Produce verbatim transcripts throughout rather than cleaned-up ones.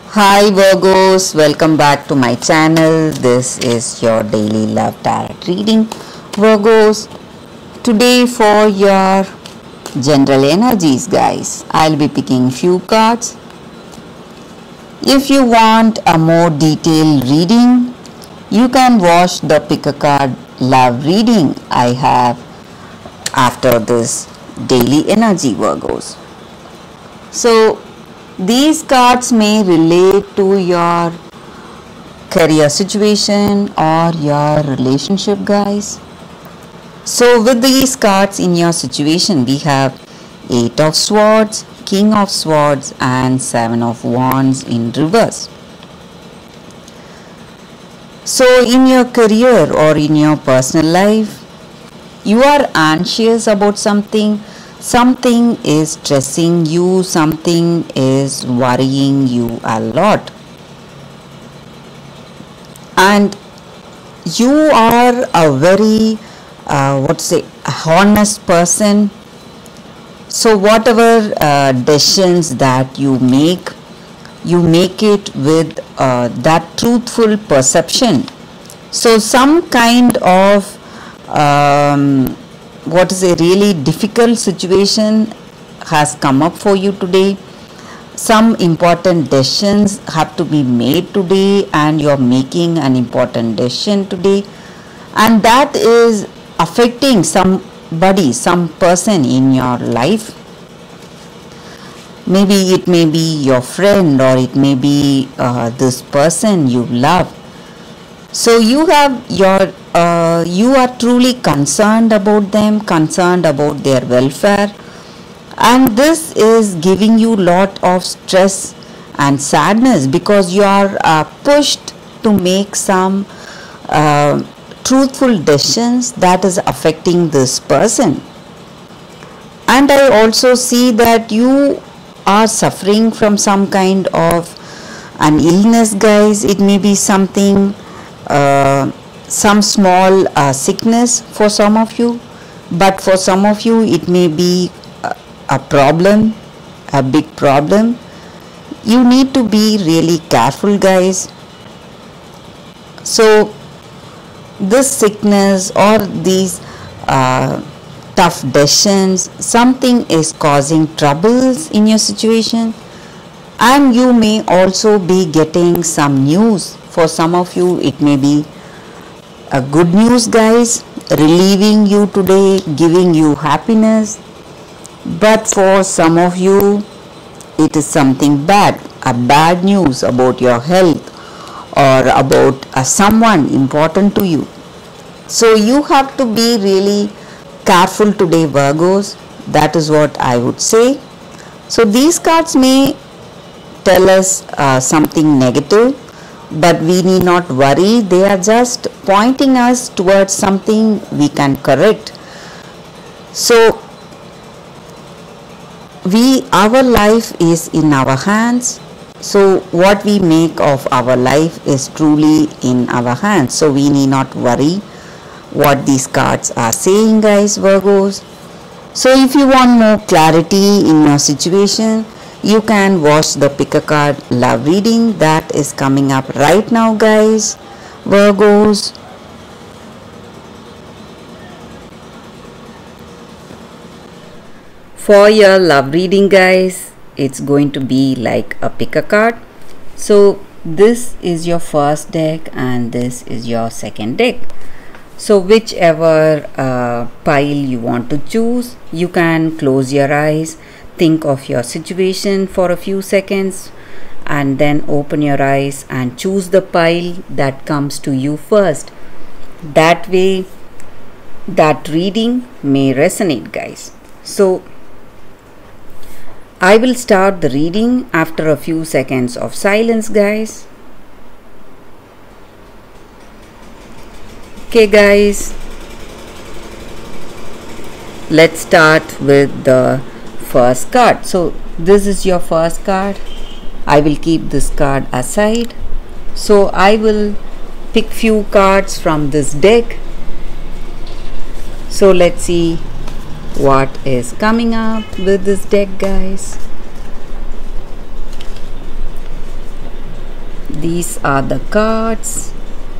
Hi Virgos, welcome back to my channel. This is your daily love tarot reading. Virgos, today for your general energies, guys, I'll be picking few cards. If you want a more detailed reading, you can watch the pick a card love reading I have after this daily energy, Virgos. So these cards may relate to your career situation or your relationship, guys. So with these cards in your situation, we have Eight of Swords, King of Swords and Seven of Wands in reverse. So in your career or in your personal life, you are anxious about something. Something is stressing you, something is worrying you a lot. And you are a very, uh, what to say, honest person. So whatever uh, decisions that you make, you make it with uh, that truthful perception. So some kind of um, what is a really difficult situation has come up for you today. Some important decisions have to be made today and you're making an important decision today, and that is affecting somebody, some person in your life. Maybe it may be your friend or it may be uh, this person you love. So you have your uh, you are truly concerned about them, concerned about their welfare, and this is giving you lot of stress and sadness because you are uh, pushed to make some uh, truthful decisions that is affecting this person. And I also see that you are suffering from some kind of an illness, guys. It may be something Uh, some small uh, sickness for some of you, but for some of you it may be a, a problem, a big problem. You need to be really careful, guys. So this sickness or these uh, tough decisions, something is causing troubles in your situation, and you may also be getting some news. For some of you it may be a good news, guys, relieving you today, giving you happiness. But for some of you it is something bad, a bad news about your health or about uh, someone important to you. So you have to be really careful today, Virgos. That is what I would say. So these cards may tell us uh, something negative, but we need not worry. They are just pointing us towards something we can correct. So we our life is in our hands. So what we make of our life is truly in our hands. So we need not worry what these cards are saying, guys, Virgos. So if you want more clarity in your situation, you can watch the pick a card love reading that is coming up right now, guys, Virgos. For your love reading, guys, it's going to be like a pick a card. So this is your first deck and this is your second deck. So whichever uh, pile you want to choose, you can close your eyes, think of your situation for a few seconds, and then open your eyes and choose the pile that comes to you first. That way that reading may resonate, guys. So I will start the reading after a few seconds of silence, guys. Okay, guys, let's start with the first card. So this is your first card. I will keep this card aside. So I will pick few cards from this deck. So let's see what is coming up with this deck, guys. These are the cards.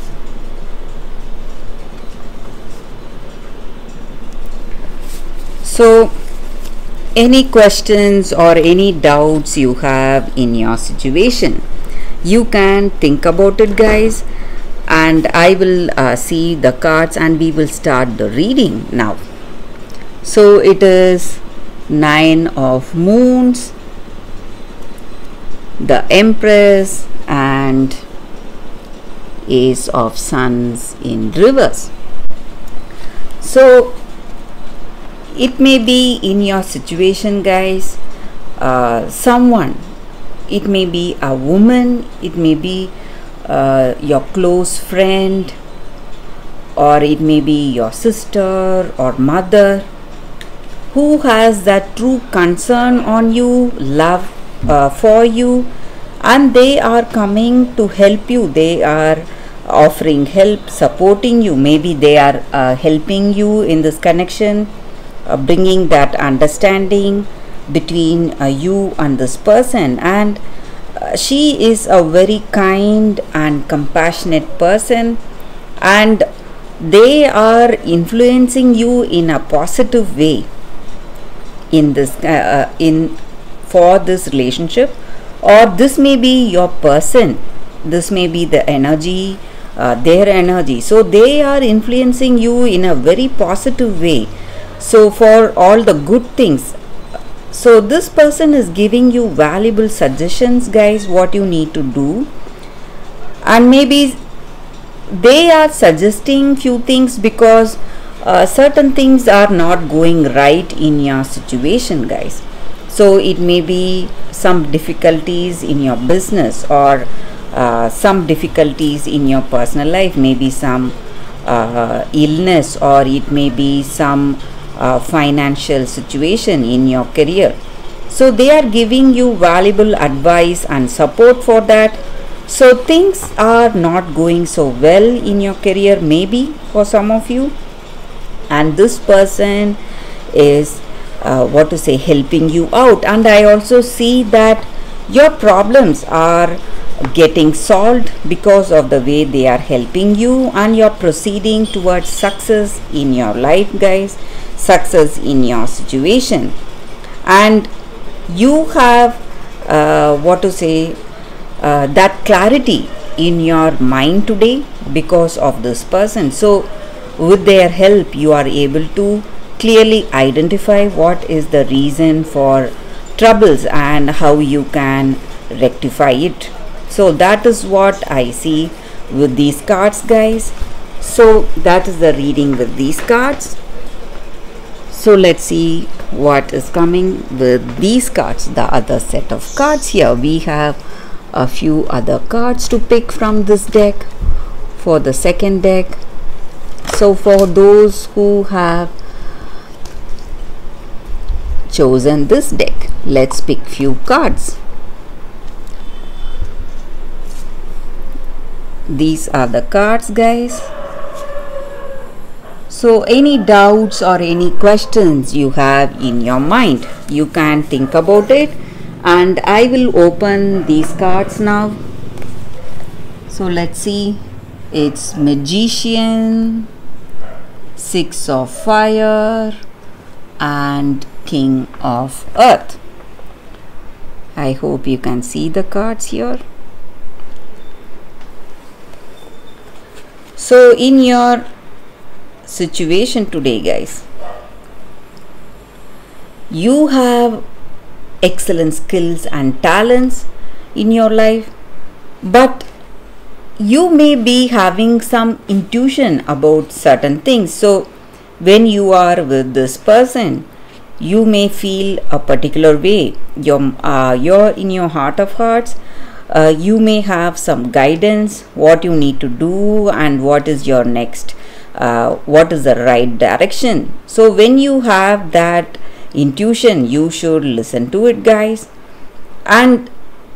So any questions or any doubts you have in your situation, you can think about it, guys, and I will uh, see the cards and we will start the reading now. So it is Nine of Moons, the Empress, and Ace of Suns in reverse. So it may be in your situation, guys, uh, someone, it may be a woman, it may be uh, your close friend, or it may be your sister or mother, who has that true concern on you, love uh, for you, and they are coming to help you. They are offering help, supporting you. Maybe they are uh, helping you in this connection, uh, bringing that understanding between uh, you and this person. And uh, she is a very kind and compassionate person, and they are influencing you in a positive way in this uh, in for this relationship. Or this may be your person, this may be the energy, uh, their energy. So they are influencing you in a very positive way, so for all the good things. So this person is giving you valuable suggestions, guys, what you need to do. And maybe they are suggesting few things because uh, certain things are not going right in your situation, guys. So it may be some difficulties in your business, or uh, some difficulties in your personal life, maybe some uh, illness, or it may be some uh, financial situation in your career. So they are giving you valuable advice and support for that. So things are not going so well in your career, maybe for some of you, and this person is uh, what to say helping you out. And I also see that your problems are getting solved because of the way they are helping you, and you're proceeding towards success in your life, guys, success in your situation. And you have uh, what to say uh, that clarity in your mind today because of this person. So with their help, you are able to clearly identify what is the reason for troubles and how you can rectify it. So that is what I see with these cards, guys. So that is the reading with these cards. So let's see what is coming with these cards, the other set of cards. Here we have a few other cards to pick from this deck for the second deck. So for those who have chosen this deck, let's pick few cards. These are the cards, guys. So any doubts or any questions you have in your mind, you can think about it, and I will open these cards now. So let's see. It's Magician, Six of Fire, and King of Earth. I hope you can see the cards here. So in your situation today, guys, you have excellent skills and talents in your life, but you may be having some intuition about certain things. So when you are with this person, you may feel a particular way. You're, uh, you're in your heart of hearts, uh, you may have some guidance what you need to do and what is your next uh, what is the right direction. So when you have that intuition, you should listen to it, guys. And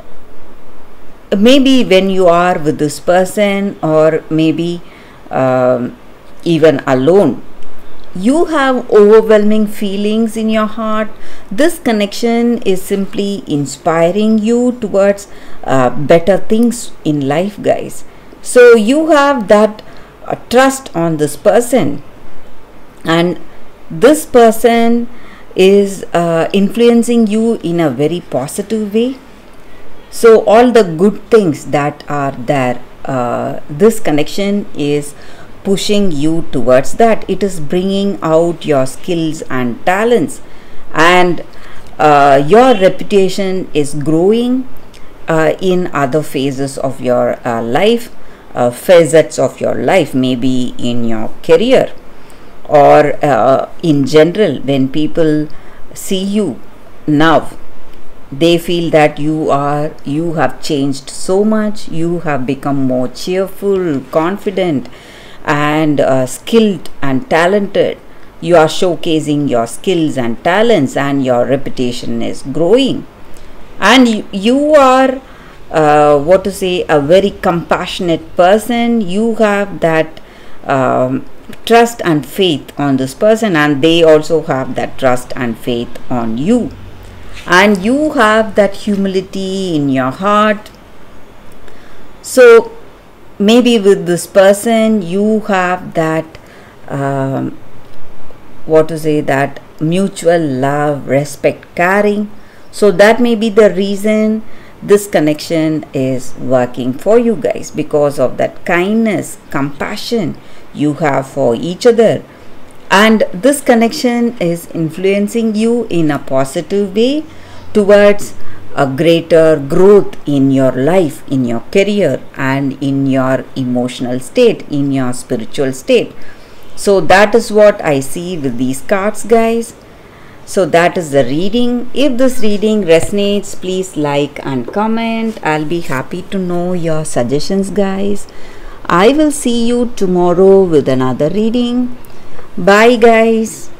maybe when you are with this person, or maybe um, even alone, you have overwhelming feelings in your heart. This connection is simply inspiring you towards uh, better things in life, guys. So you have that uh, trust on this person, and this person is uh, influencing you in a very positive way. So all the good things that are there, uh, this connection is pushing you towards that. It is bringing out your skills and talents, and uh, your reputation is growing uh, in other phases of your uh, life, uh, facets of your life, maybe in your career, or uh, in general. When people see you now, they feel that you are you have changed so much. You have become more cheerful, confident, and uh, skilled and talented. You are showcasing your skills and talents, and your reputation is growing, and you, you are uh, what to say a very compassionate person. You have that um, trust and faith on this person, and they also have that trust and faith on you, and you have that humility in your heart. So maybe with this person you have that um, what to say that mutual love, respect, caring. So that may be the reason this connection is working for you guys, because of that kindness, compassion you have for each other, and this connection is influencing you in a positive way towards a greater growth in your life, in your career, and in your emotional state, in your spiritual state. So that is what I see with these cards, guys. So that is the reading. If this reading resonates, please like and comment. I'll be happy to know your suggestions, guys. I will see you tomorrow with another reading. Bye, guys.